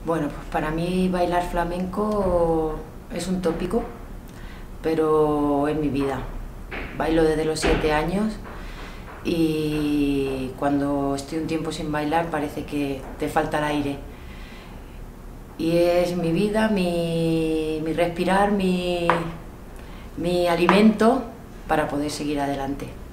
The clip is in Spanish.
Bueno, pues para mí bailar flamenco es un tópico, pero es mi vida. Bailo desde los 7 años y cuando estoy un tiempo sin bailar parece que te falta el aire. Y es mi vida, mi respirar, mi alimento para poder seguir adelante.